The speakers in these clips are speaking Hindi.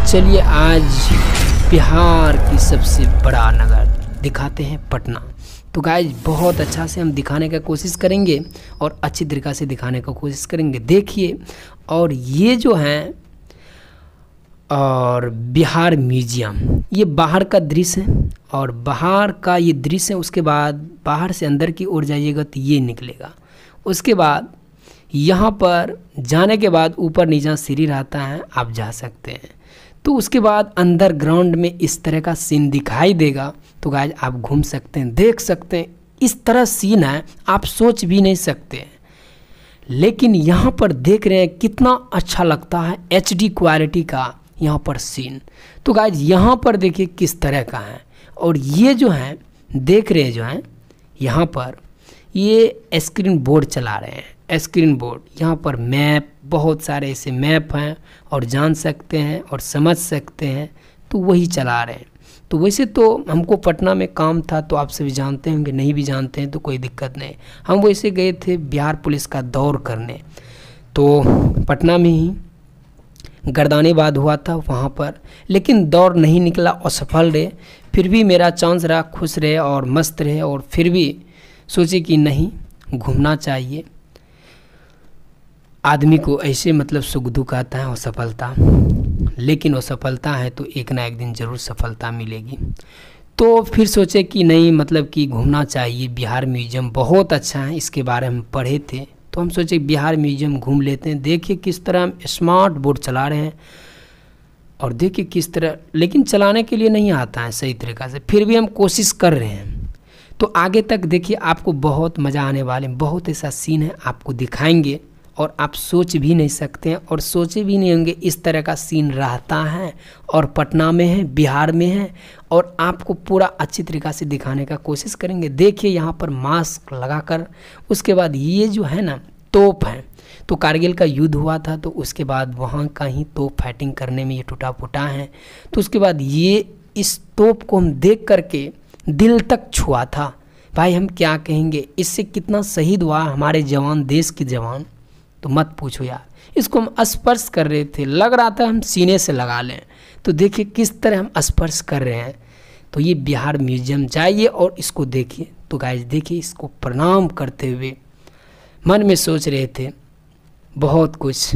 चलिए आज बिहार की सबसे बड़ा नगर दिखाते हैं पटना। तो गाइज बहुत अच्छा से हम दिखाने का कोशिश करेंगे और अच्छी तरीक़ा से दिखाने का कोशिश करेंगे। देखिए, और ये जो हैं और बिहार म्यूजियम, ये बाहर का दृश्य है और बाहर का ये दृश्य है। उसके बाद बाहर से अंदर की ओर जाइएगा तो ये निकलेगा। उसके बाद यहाँ पर जाने के बाद ऊपर नीचे सीढ़ी रहता है, आप जा सकते हैं। तो उसके बाद अंदर ग्राउंड में इस तरह का सीन दिखाई देगा। तो गाइज आप घूम सकते हैं, देख सकते हैं, इस तरह सीन है आप सोच भी नहीं सकते। लेकिन यहाँ पर देख रहे हैं कितना अच्छा लगता है, HD क्वालिटी का यहाँ पर सीन। तो गाइज यहाँ पर देखिए किस तरह का है। और ये जो है देख रहे हैं जो है यहाँ पर ये स्क्रीन बोर्ड चला रहे हैं। स्क्रीन बोर्ड यहाँ पर मैप, बहुत सारे ऐसे मैप हैं और जान सकते हैं और समझ सकते हैं, तो वही चला रहे हैं। तो वैसे तो हमको पटना में काम था, तो आप सभी जानते होंगे, नहीं भी जानते हैं तो कोई दिक्कत नहीं। हम वैसे गए थे बिहार पुलिस का दौर करने, तो पटना में ही गर्दानीबाद हुआ था वहाँ पर, लेकिन दौर नहीं निकला, असफल रहे। फिर भी मेरा चांस रहा, खुश रहे और मस्त रहे। और फिर भी सोचे कि नहीं, घूमना चाहिए। आदमी को ऐसे मतलब सुख दुख आता है और सफलता, लेकिन वो सफलता है तो एक ना एक दिन ज़रूर सफलता मिलेगी। तो फिर सोचे कि नहीं, मतलब कि घूमना चाहिए। बिहार म्यूजियम बहुत अच्छा है, इसके बारे में पढ़े थे, तो हम सोचे बिहार म्यूजियम घूम लेते हैं। देखिए किस तरह हम स्मार्ट बोर्ड चला रहे हैं और देखिए किस तरह, लेकिन चलाने के लिए नहीं आता है सही तरीक़ा से, फिर भी हम कोशिश कर रहे हैं। तो आगे तक देखिए, आपको बहुत मज़ा आने वाले, बहुत ऐसा सीन है आपको दिखाएंगे और आप सोच भी नहीं सकते हैं और सोचे भी नहीं होंगे इस तरह का सीन रहता है और पटना में है, बिहार में है। और आपको पूरा अच्छी तरीक़ा से दिखाने का कोशिश करेंगे। देखिए यहाँ पर मास्क लगाकर, उसके बाद ये जो है ना तोप है, तो कारगिल का युद्ध हुआ था, तो उसके बाद वहाँ का ही तोप फाइटिंग करने में ये टूटा फूटा है। तो उसके बाद ये इस तोप को हम देख करके दिल तक छुआ था। भाई हम क्या कहेंगे, इससे कितना शहीद हुआ हमारे जवान, देश के जवान, तो मत पूछो यार। इसको हम स्पर्श कर रहे थे, लग रहा था हम सीने से लगा लें। तो देखिए किस तरह हम स्पर्श कर रहे हैं। तो ये बिहार म्यूजियम जाइए और इसको देखिए। तो गाइस देखिए, इसको प्रणाम करते हुए मन में सोच रहे थे बहुत कुछ,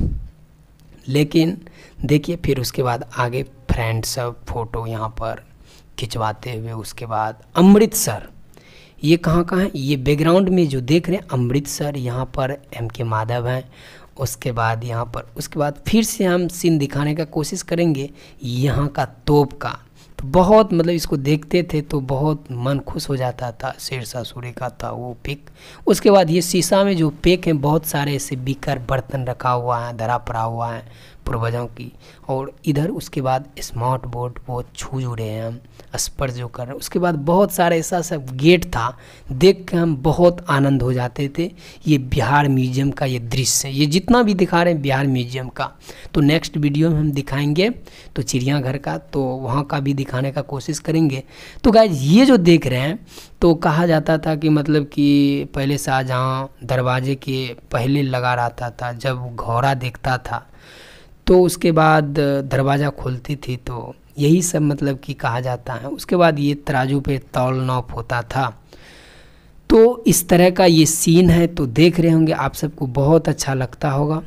लेकिन देखिए फिर उसके बाद आगे फ्रेंड सब फ़ोटो यहाँ पर खिंचवाते हुए। उसके बाद अमृतसर, ये कहाँ है, ये बैकग्राउंड में जो देख रहे हैं अमृतसर, यहाँ पर MK माधव हैं। उसके बाद यहाँ पर, उसके बाद फिर से हम सीन दिखाने का कोशिश करेंगे यहाँ का तोप का। तो बहुत मतलब इसको देखते थे तो बहुत मन खुश हो जाता था। शेरशाह सूरी का था वो पिक। उसके बाद ये शीशा में जो पिक है, बहुत सारे ऐसे बीकर बर्तन रखा हुआ है, धरा पड़ा हुआ है पूर्वजों की। और इधर उसके बाद स्मार्ट बोर्ड वो छू रहे हैं हम, स्पर्श जो कर रहे हैं। उसके बाद बहुत सारे ऐसा सब गेट था, देख के हम बहुत आनंद हो जाते थे। ये बिहार म्यूजियम का ये दृश्य, ये जितना भी दिखा रहे हैं बिहार म्यूजियम का। तो नेक्स्ट वीडियो में हम दिखाएंगे तो चिड़ियाघर का, तो वहाँ का भी दिखाने का कोशिश करेंगे। तो गाइस ये जो देख रहे हैं, तो कहा जाता था कि मतलब कि पहले शाहजहाँ दरवाजे के पहले लगा रहता था, जब घोड़ा देखता था तो उसके बाद दरवाज़ा खोलती थी। तो यही सब मतलब कि कहा जाता है। उसके बाद ये तराजू पे तौल नाप होता था। तो इस तरह का ये सीन है, तो देख रहे होंगे आप सबको बहुत अच्छा लगता होगा।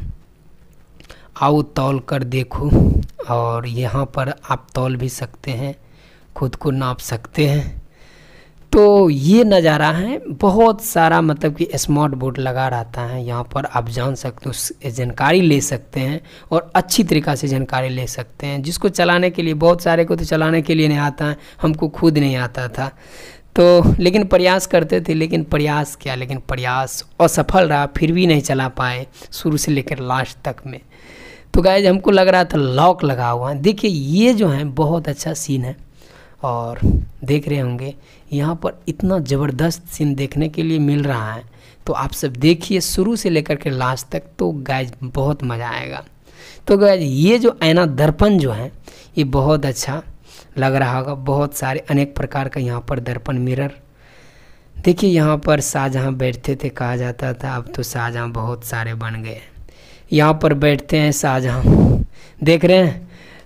आओ तौल कर देखो, और यहाँ पर आप तौल भी सकते हैं, खुद को नाप सकते हैं। तो ये नज़ारा है, बहुत सारा मतलब कि स्मार्ट बोर्ड लगा रहता है यहाँ पर, आप जान सकते हो, जानकारी ले सकते हैं और अच्छी तरीक़ा से जानकारी ले सकते हैं। जिसको चलाने के लिए, बहुत सारे को तो चलाने के लिए नहीं आता है, हमको खुद नहीं आता था, तो लेकिन प्रयास करते थे। लेकिन प्रयास क्या, लेकिन प्रयास असफल रहा, फिर भी नहीं चला पाए शुरू से लेकर लास्ट तक में। तो गाइस हमको लग रहा था लॉक लगा हुआ है। देखिए ये जो है बहुत अच्छा सीन है और देख रहे होंगे यहाँ पर इतना ज़बरदस्त सीन देखने के लिए मिल रहा है। तो आप सब देखिए शुरू से लेकर के लास्ट तक, तो गाइस बहुत मज़ा आएगा। तो गाइस ये जो ऐना दर्पण जो है ये बहुत अच्छा लग रहा होगा। बहुत सारे अनेक प्रकार का यहाँ पर दर्पण, मिरर। देखिए यहाँ पर शाहजहाँ बैठते थे कहा जाता था, अब तो शाहजहाँ बहुत सारे बन गए। यहाँ पर बैठते हैं शाहजहाँ, देख रहे हैं।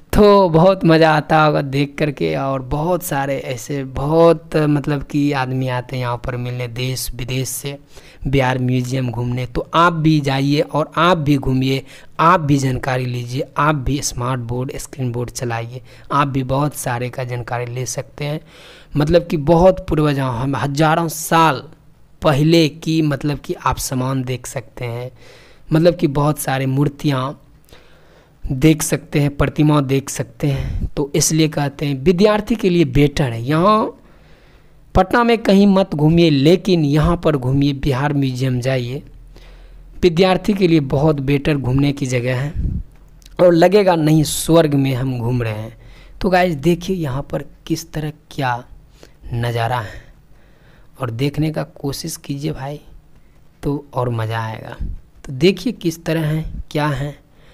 तो बहुत मज़ा आता होगा देख करके। और बहुत सारे ऐसे बहुत मतलब कि आदमी आते हैं यहाँ पर मिलने देश विदेश से बिहार म्यूजियम घूमने। तो आप भी जाइए और आप भी घूमिए, आप भी जानकारी लीजिए, आप भी स्मार्ट बोर्ड स्क्रीन बोर्ड चलाइए, आप भी बहुत सारे का जानकारी ले सकते हैं। मतलब कि बहुत पूर्वजों हम हजारों साल पहले की मतलब कि आप सामान देख सकते हैं, मतलब कि बहुत सारे मूर्तियाँ देख सकते हैं, प्रतिमा देख सकते हैं। तो इसलिए कहते हैं विद्यार्थी के लिए बेटर है। यहाँ पटना में कहीं मत घूमिए, लेकिन यहाँ पर घूमिए, बिहार म्यूजियम जाइए, विद्यार्थी के लिए बहुत बेटर घूमने की जगह है और लगेगा नहीं स्वर्ग में हम घूम रहे हैं। तो गाइस देखिए यहाँ पर किस तरह क्या नज़ारा है और देखने का कोशिश कीजिए भाई, तो और मज़ा आएगा। तो देखिए किस तरह है क्या है।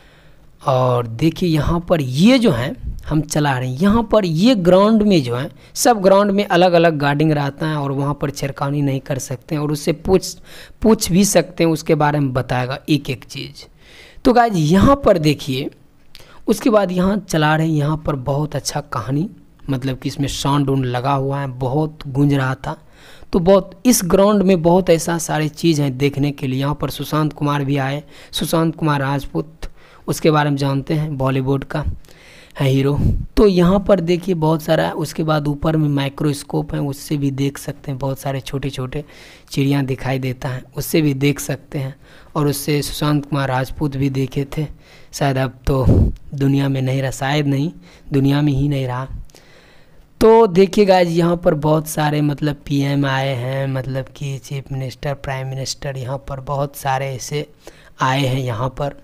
और देखिए यहाँ पर ये जो है हम चला रहे हैं, यहाँ पर ये ग्राउंड में जो है सब ग्राउंड में अलग अलग गार्डिंग रहता है और वहाँ पर छेड़खानी नहीं कर सकते हैं और उससे पूछ भी सकते हैं, उसके बारे में बताएगा एक एक चीज़। तो गाइस यहाँ पर देखिए, उसके बाद यहाँ चला रहे हैं, यहाँ पर बहुत अच्छा कहानी मतलब कि इसमें साउंड उंड लगा हुआ है, बहुत गूंज रहा था। तो बहुत इस ग्राउंड में बहुत ऐसा सारी चीज़ हैं देखने के लिए। यहाँ पर सुशांत कुमार भी आए, सुशांत कुमार राजपूत, उसके बारे में जानते हैं, बॉलीवुड का है हीरो। तो यहाँ पर देखिए बहुत सारा, उसके बाद ऊपर में माइक्रोस्कोप है, उससे भी देख सकते हैं, बहुत सारे छोटे छोटे चिड़िया दिखाई देता है, उससे भी देख सकते हैं। और उससे सुशांत कुमार राजपूत भी देखे थे, शायद अब तो दुनिया में नहीं रहा, शायद नहीं दुनिया में ही नहीं रहा। तो देखिए गाइस यहाँ पर बहुत सारे मतलब पीएम आए हैं, मतलब कि चीफ मिनिस्टर, प्राइम मिनिस्टर, यहाँ पर बहुत सारे ऐसे आए हैं। यहाँ पर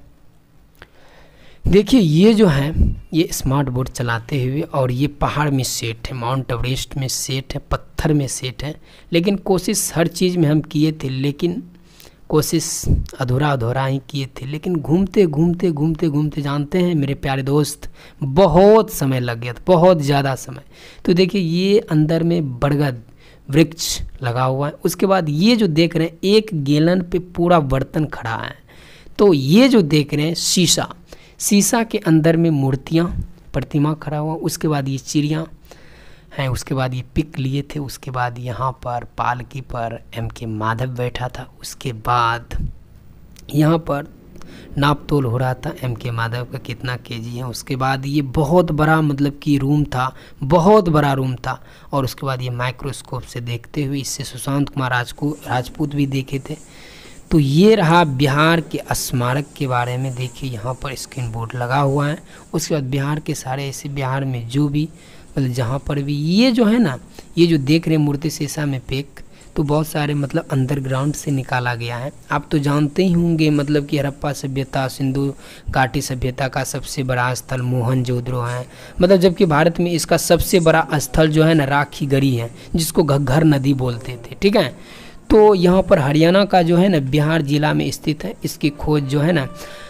देखिए ये जो है ये स्मार्ट बोर्ड चलाते हुए, और ये पहाड़ में सेट है, माउंट एवरेस्ट में सेट है, पत्थर में सेट है। लेकिन कोशिश हर चीज़ में हम किए थे, लेकिन कोशिश अधूरा ही किए थे। लेकिन घूमते घूमते घूमते घूमते जानते हैं मेरे प्यारे दोस्त, बहुत समय लग गया था, बहुत ज़्यादा समय। तो देखिए ये अंदर में बरगद वृक्ष लगा हुआ है। उसके बाद ये जो देख रहे हैं एक गैलन पे पूरा बर्तन खड़ा है। तो ये जो देख रहे हैं शीशा के अंदर में मूर्तियाँ, प्रतिमा खड़ा हुआ। उसके बाद ये चिड़िया हैं, उसके बाद ये पिक लिए थे। उसके बाद यहाँ पर पालकी पर M.K. माधव बैठा था। उसके बाद यहाँ पर नाप तोल हो रहा था M.K. माधव का कितना केजी है। उसके बाद ये बहुत बड़ा मतलब कि रूम था, बहुत बड़ा रूम था। और उसके बाद ये माइक्रोस्कोप से देखते हुए, इससे सुशांत कुमार राजपूत भी देखे थे। तो ये रहा बिहार के स्मारक के बारे में। देखिए यहाँ पर स्क्रीन बोर्ड लगा हुआ है। उसके बाद बिहार के सारे ऐसे, बिहार में जो भी मतलब जहाँ पर भी ये जो है ना, ये जो देख रहे हैं मूर्ति शीशा में पैक, तो बहुत सारे मतलब अंडरग्राउंड से निकाला गया है। आप तो जानते ही होंगे मतलब कि हड़प्पा सभ्यता, सिंधु घाटी सभ्यता का सबसे बड़ा स्थल मोहनजोदड़ो है। मतलब जबकि भारत में इसका सबसे बड़ा स्थल जो है ना राखी गढ़ी है, जिसको घग्घर नदी बोलते थे, ठीक है। तो यहाँ पर हरियाणा का जो है ना बिहार जिला में स्थित है। इसकी खोज जो है ना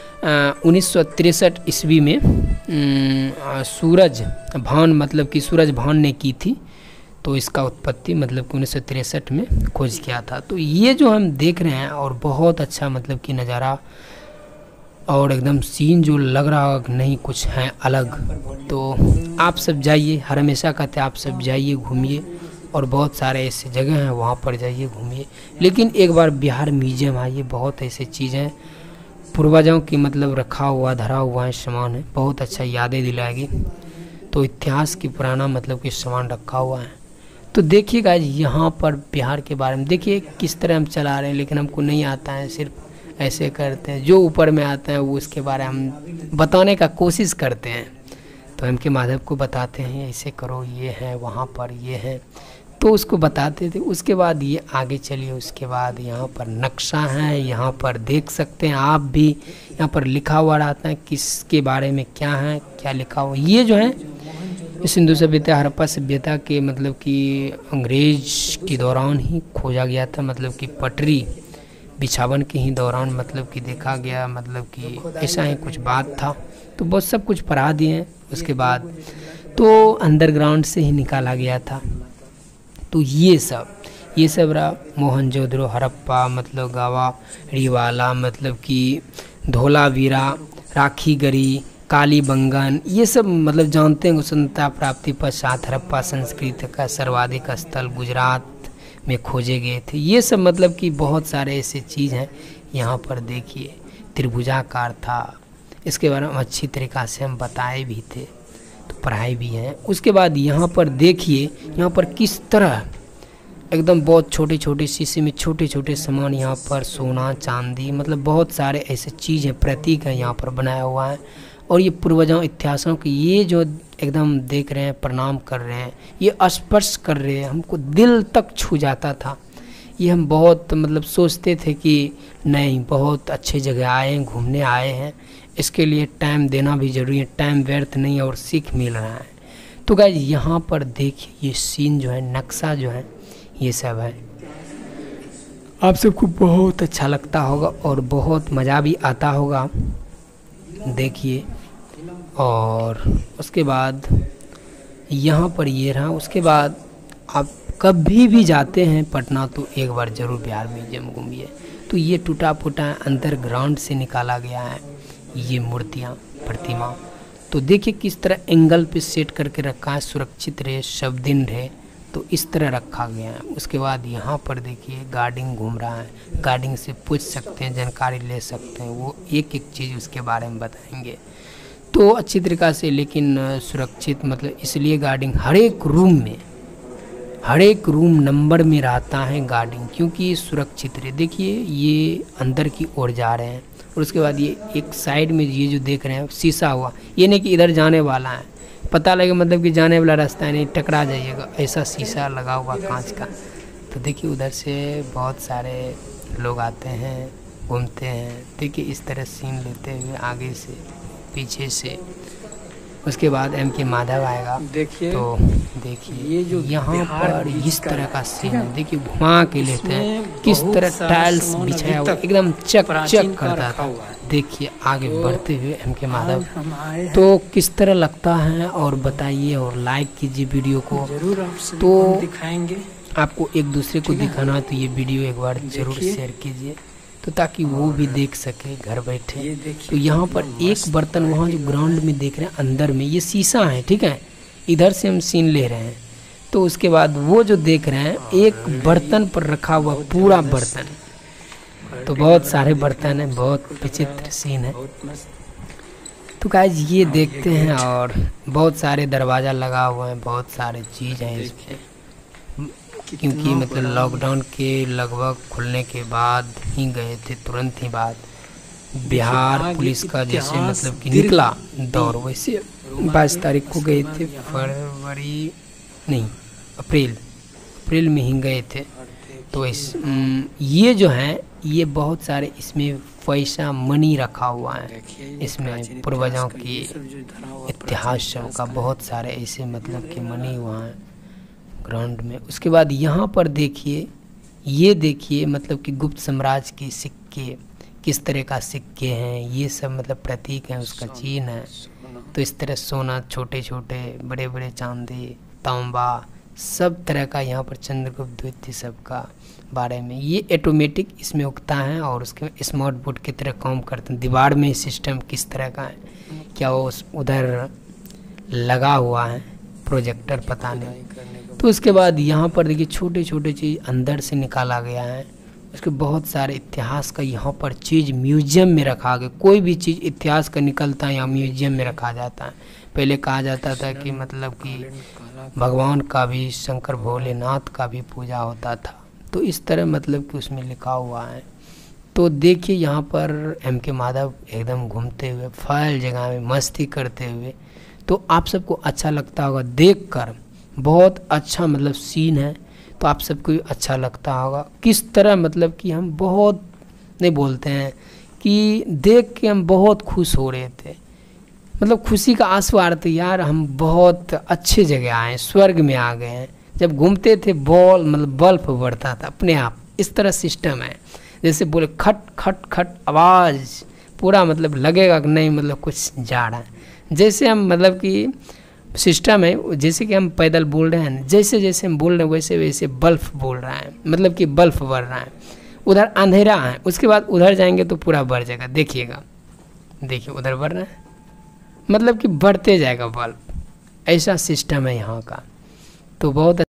1963 ईस्वी में सूरज भान मतलब कि सूरज भान ने की थी। तो इसका उत्पत्ति मतलब कि 1963 में खोज किया था। तो ये जो हम देख रहे हैं और बहुत अच्छा मतलब कि नज़ारा और एकदम सीन जो लग रहा नहीं कुछ है अलग। तो आप सब जाइए, हर हमेशा कहते हैं आप सब जाइए घूमिए, और बहुत सारे ऐसे जगह हैं वहाँ पर जाइए घूमिए। लेकिन एक बार बिहार म्यूजियम आइए, बहुत ऐसे चीज़ें पूर्वजों की मतलब रखा हुआ धरा हुआ है सामान है, बहुत अच्छा यादें दिलाएगी। तो इतिहास की पुराना मतलब कि सामान रखा हुआ है। तो देखिए गाइस यहाँ पर बिहार के बारे में देखिए किस तरह हम चला रहे हैं, लेकिन हमको नहीं आता है, सिर्फ ऐसे करते हैं, जो ऊपर में आता है वो उसके बारे में हम बताने का कोशिश करते हैं। तो M.K. माधव को बताते हैं ऐसे करो, ये है वहाँ पर ये है, तो उसको बताते थे। उसके बाद ये आगे चलिए, उसके बाद यहाँ पर नक्शा है, यहाँ पर देख सकते हैं आप भी, यहाँ पर लिखा हुआ रहता है किसके बारे में क्या है, क्या लिखा हुआ। ये जो है सिंधु सभ्यता, हड़प्पा सभ्यता के मतलब कि अंग्रेज के दौरान ही खोजा गया था, मतलब कि पटरी बिछावन के ही दौरान मतलब कि देखा गया, मतलब कि ऐसा ही कुछ बात था। तो बहुत सब कुछ पढ़ा दिए हैं। उसके बाद तो अंडरग्राउंड से ही निकाला गया था। तो ये सब रहा मोहनजोदड़ो, हड़प्पा मतलब गावा, रिवाला मतलब कि धोलावीरा, राखी गढ़ी, कालीबंगन, ये सब मतलब जानते हैं। स्वतंत्रता प्राप्ति पश्चात हड़प्पा संस्कृति का सर्वाधिक स्थल गुजरात में खोजे गए थे। ये सब मतलब कि बहुत सारे ऐसे चीज़ हैं यहाँ पर। देखिए त्रिभुजाकार था, इसके बारे में अच्छी तरीक़ा से हम बताए भी थे, तो पढ़ाई भी है। उसके बाद यहाँ पर देखिए, यहाँ पर किस तरह एकदम बहुत छोटे छोटे शीशे में छोटे छोटे सामान, यहाँ पर सोना चांदी मतलब बहुत सारे ऐसे चीज़ हैं, प्रतीक है यहाँ पर बनाया हुआ है। और ये पूर्वजों इतिहासों की ये जो एकदम देख रहे हैं, प्रणाम कर रहे हैं, ये स्पर्श कर रहे हैं, हमको दिल तक छू जाता था। ये हम बहुत मतलब सोचते थे कि नहीं बहुत अच्छे जगह आए हैं, घूमने आए हैं, इसके लिए टाइम देना भी ज़रूरी है, टाइम व्यर्थ नहीं है और सीख मिल रहा है। तो गाइस यहाँ पर देखिए ये सीन जो है, नक्शा जो है, ये सब है। आप सबको बहुत अच्छा लगता होगा और बहुत मज़ा भी आता होगा, देखिए। और उसके बाद यहाँ पर ये रहा। उसके बाद आप कभी भी जाते हैं पटना तो एक बार ज़रूर बिहार म्यूजियम घूमिए। तो ये टूटा फूटा अंडरग्राउंड से निकाला गया है ये मूर्तियाँ, प्रतिमा। तो देखिए किस तरह एंगल पे सेट करके रखा है, सुरक्षित रहे, सब दिन रहे, तो इस तरह रखा गया है। उसके बाद यहाँ पर देखिए गार्डिंग घूम रहा है, गार्डिंग से पूछ सकते हैं, जानकारी ले सकते हैं, वो एक एक चीज़ उसके बारे में बताएंगे तो अच्छी तरीक़ा से। लेकिन सुरक्षित मतलब इसलिए गार्डिंग हर एक रूम में, हर एक रूम नंबर में रहता है गार्डिंग, क्योंकि सुरक्षित रहे। देखिए ये अंदर की ओर जा रहे हैं और उसके बाद ये एक साइड में ये जो देख रहे हैं शीशा हुआ, ये नहीं कि इधर जाने वाला है, पता लगे मतलब कि जाने वाला रास्ता है, नहीं टकरा जाइएगा, ऐसा शीशा लगा हुआ कांच का। तो देखिए उधर से बहुत सारे लोग आते हैं, घूमते हैं। देखिए इस तरह सीन लेते हुए आगे से पीछे से। उसके बाद M.K. माधव आएगा। देखिए तो देखिए ये जो यहाँ पर इस तरह का सीन है, देखिए घुमा के लेते हैं, किस तरह टाइल्स बिछाया हुआ एकदम चक चक करता था। देखिए आगे बढ़ते हुए M.K. माधव, तो किस तरह लगता है और बताइए और लाइक कीजिए वीडियो को। तो दिखाएंगे आपको एक दूसरे को दिखाना है तो ये वीडियो एक बार जरूर शेयर कीजिए, तो ताकि वो भी देख सके घर बैठे। तो यहाँ पर एक बर्तन, वहाँ जो ग्राउंड में देख रहे हैं अंदर में ये शीशा है, ठीक है, इधर से हम सीन ले रहे हैं। तो उसके बाद वो जो देख रहे हैं एक बर्तन पर रखा हुआ पूरा बर्तन, तो बहुत सारे बर्तन हैं, बहुत विचित्र सीन है। तो गाइस ये देखते हैं और बहुत सारे दरवाज़ा लगा हुआ है, बहुत सारे चीज़ हैं इसमें, क्योंकि मतलब लॉकडाउन के लगभग खुलने के बाद ही गए थे, तुरंत ही बाद बिहार पुलिस का जैसे मतलब कि निकला दौर, वैसे 22 तारीख को गए थे, फरवरी नहीं अप्रैल में ही गए थे। तो ये जो है ये बहुत सारे इसमें पैसा मनी रखा हुआ है, इसमें पूर्वजों की इतिहास सब का बहुत सारे ऐसे मतलब कि मनी हुआ है ग्राउंड में। उसके बाद यहाँ पर देखिए, ये देखिए मतलब कि गुप्त साम्राज्य के सिक्के, किस तरह का सिक्के हैं, ये सब मतलब प्रतीक हैं, उसका चिन्ह है। तो इस तरह सोना, छोटे छोटे बड़े बड़े चांदी, तांबा, सब तरह का यहाँ पर चंद्रगुप्त द्वितीय सब का बारे में। ये ऑटोमेटिक इसमें उगता है और उसके स्मार्ट बोर्ड की तरह काम करते हैं। दीवार में सिस्टम किस तरह का है, क्या वो उधर लगा हुआ है प्रोजेक्टर, पता नहीं। तो उसके बाद यहाँ पर देखिए छोटे छोटे चीज़ अंदर से निकाला गया है, उसके बहुत सारे इतिहास का यहाँ पर चीज़ म्यूजियम में रखा गया। कोई भी चीज़ इतिहास का निकलता है यहाँ म्यूजियम में रखा जाता है। पहले कहा जाता था कि मतलब कि भगवान का भी, शंकर भोलेनाथ का भी पूजा होता था, तो इस तरह मतलब कि उसमें लिखा हुआ है। तो देखिए यहाँ पर M.K. माधव एकदम घूमते हुए फैल जगह में मस्ती करते हुए, तो आप सबको अच्छा लगता होगा देखकर, बहुत अच्छा मतलब सीन है, तो आप सबको अच्छा लगता होगा। किस तरह मतलब कि हम बहुत नहीं बोलते हैं कि देख के हम बहुत खुश हो रहे थे, मतलब खुशी का आंसू आ रहे थे, यार हम बहुत अच्छे जगह आए, स्वर्ग में आ गए हैं। जब घूमते थे बॉल मतलब बल्ब बढ़ता था अपने आप, इस तरह सिस्टम है, जैसे बोले खट खट खट आवाज़, पूरा मतलब लगेगा कि नहीं मतलब कुछ जा रहा है। जैसे हम मतलब कि सिस्टम है, जैसे कि हम पैदल बोल रहे हैं, जैसे जैसे हम बोल रहे हैं वैसे वैसे बल्ब बोल रहा है, मतलब कि बल्ब बढ़ रहा है। उधर अंधेरा है, उसके बाद उधर जाएंगे तो पूरा बढ़ जाएगा, देखिएगा, देखिए उधर बढ़ रहा है, मतलब कि बढ़ते जाएगा बल्ब, ऐसा सिस्टम है यहाँ का। तो बहुत